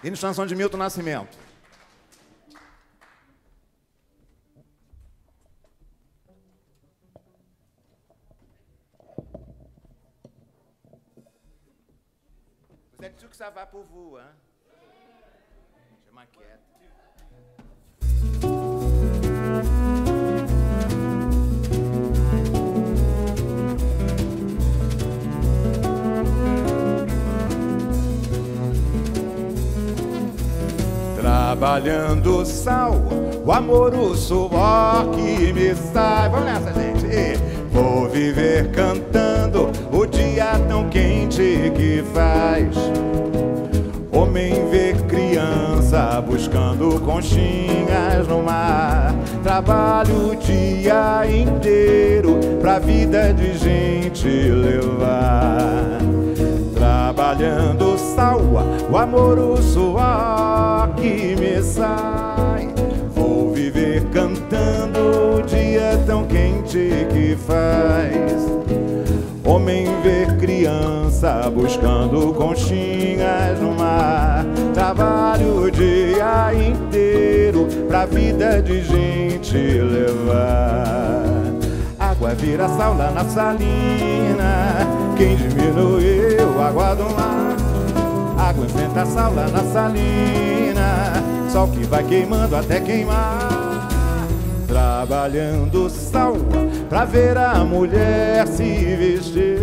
E no chanson de Milton Nascimento. Você disse que ça va pour vous, hein? Je m'inquiète. Trabalhando o sal, o amor, o suor que me sai. Vamos nessa, gente. Vou viver cantando o dia tão quente que faz. Homem vê criança buscando conchinhas no mar. Trabalho o dia inteiro pra vida de gente levar. Trabalhando o sal, o amor, o suor que me sai. Vou viver cantando o dia tão quente que faz. Homem vê criança buscando conchinhas no mar. Trabalho o dia inteiro pra vida de gente levar. Água vira sal lá na salina. Quem diminuiu a água do mar? Água enfrenta sal lá na salina. Sol que vai queimando até queimar. Trabalhando sal pra ver a mulher se vestir.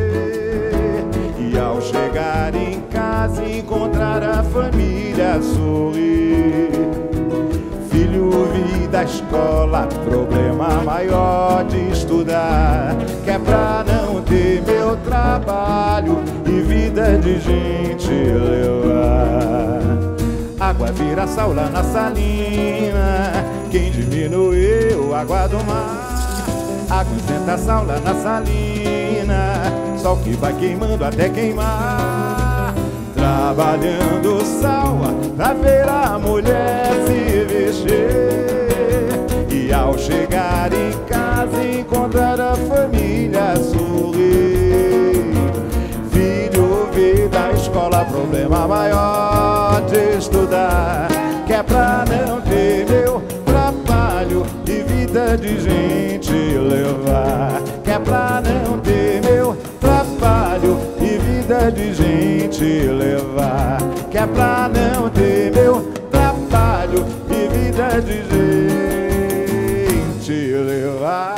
E ao chegar em casa encontrar a família sorrir. Filho, vi da escola, problema maior de estudar. Que é pra não ter meu trabalho e vida de gente levar. Água vira sal lá na salina. Quem diminuiu a água do mar? Água enfrenta sal lá na salina. Sol que vai queimando até queimar. Trabalhando sal pra ver a mulher se vestir. E ao chegar em casa encontrar a família sorrir. Filho, vê da escola, problema maior de estudar. Que é pra não ter meu trabalho e vida de gente levar. Que é pra não ter meu trabalho e vida de gente levar. Que é pra não ter meu trabalho e vida de gente levar.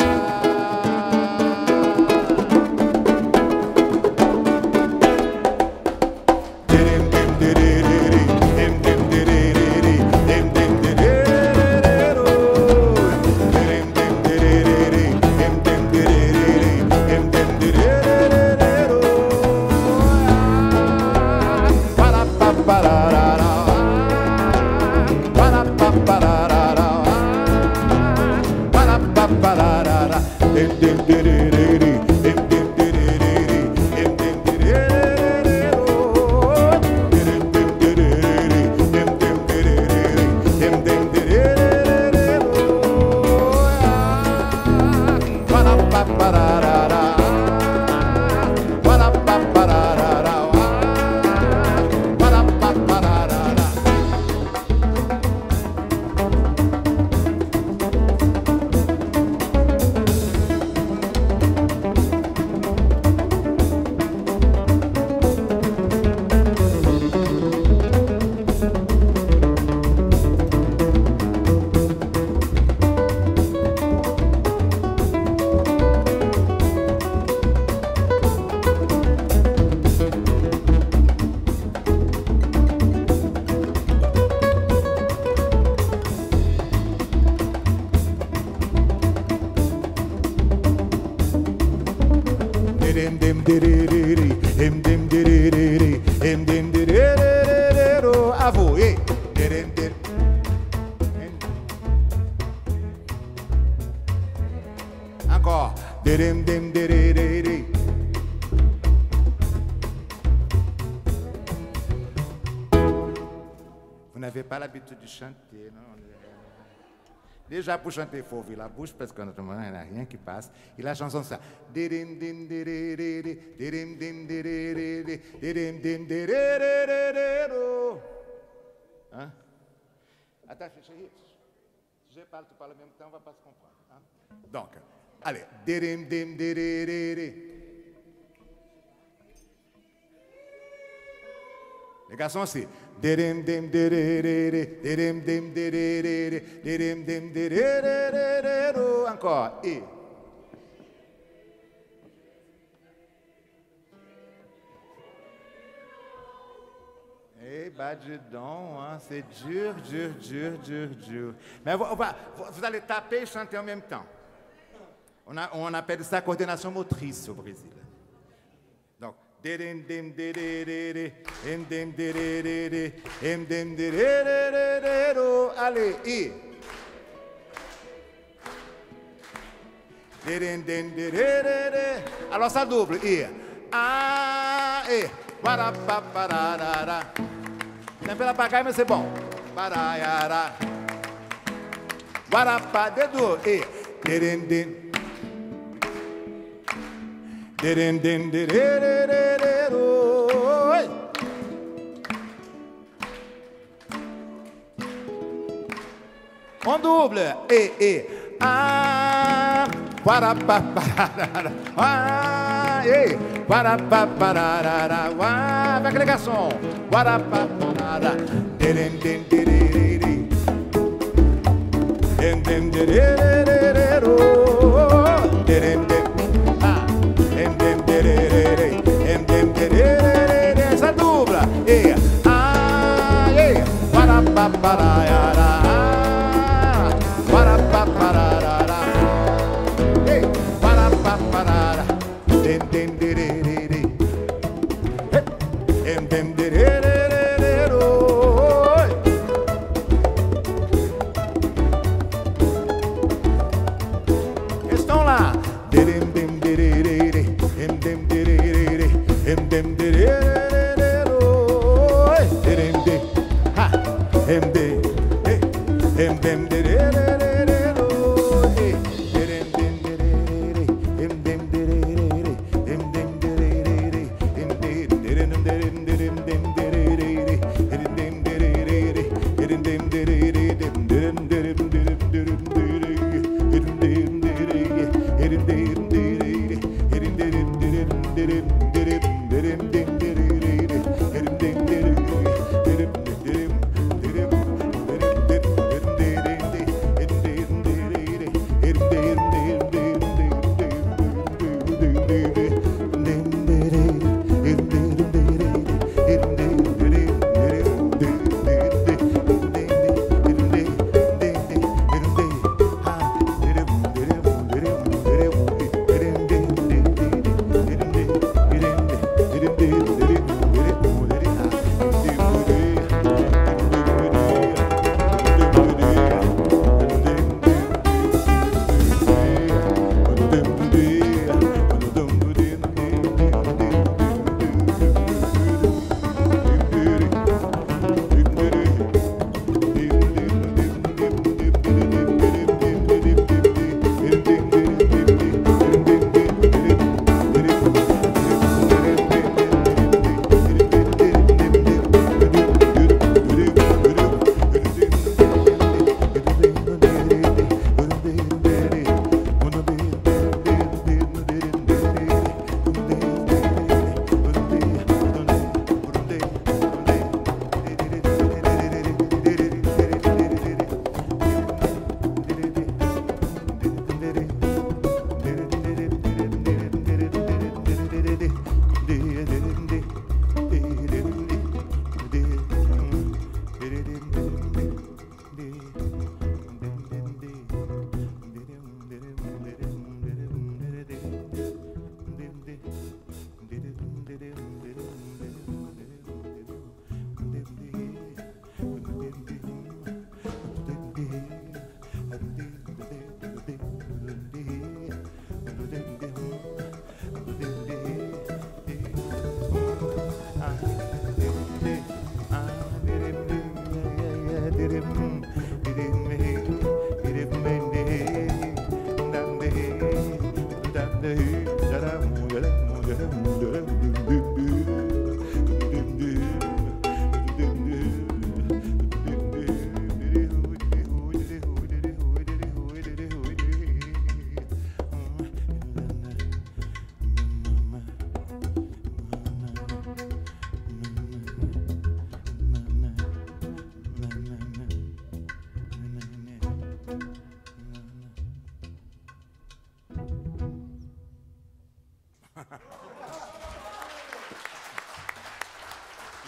Encore. Vous n'avez pas l'habitude de chanter, non? Déjà pour chanter, il faut ouvrir la bouche parce qu'on n'a rien qui passe. Et la chanson, c'est ça. Attends, chérie. Si je parle, tu parles en même temps, on ne va pas se comprendre. Hein? Donc, allez. Dirim, dim, diriri. Les garçons aussi. Dirim, dim, diriri. Dirim, dim, diriri. Dirim, dim, diriri. Encore. E. Eh, badidon, hein, c'est dur, dur, dur, dur, dur. Mais vous allez taper et chanter en même temps. On appelle ça coordination motrice au Brésil. Donc, allez, I. Alors ça double, I. A, E. Tem pela pagar, mas é bom. Baraiara. Guarapá, dedo. E. Derendem. Derendem, dererererero. On double. E. Ah. Guarapá, bararara. Ah, e. Guarapá, bararara. Ah, vai aquele garçom. Guarapá, bararara. Derendem, dererere. Derendem, derererero. Derendem. Ah. Derendem, dererere. Derendem, dererere. Essa dupla. E. Ah, e. Guarapá, bararara. Guarapá, bararara. Estão lá.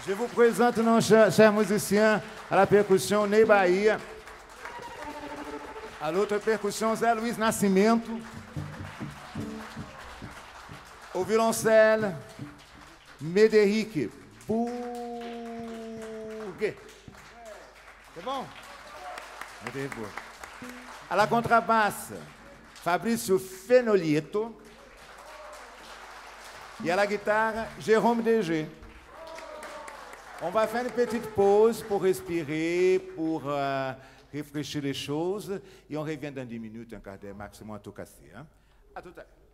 Je vous présente, nos chers musiciens, à la percussion Ney Bahia, à l'autre percussion Zé Luiz Nascimento, au violoncelle Médéric Bourguet. C'est bon? Médéric Bourguet. À la contrebasse, Fabrício Fenolieto. Et à la guitare, Jérôme Dégé. On va faire une petite pause pour respirer, pour réfléchir les choses. Et on revient dans 10 minutes, un quart d'heure maximum à tout casser. Hein? À tout à l'heure.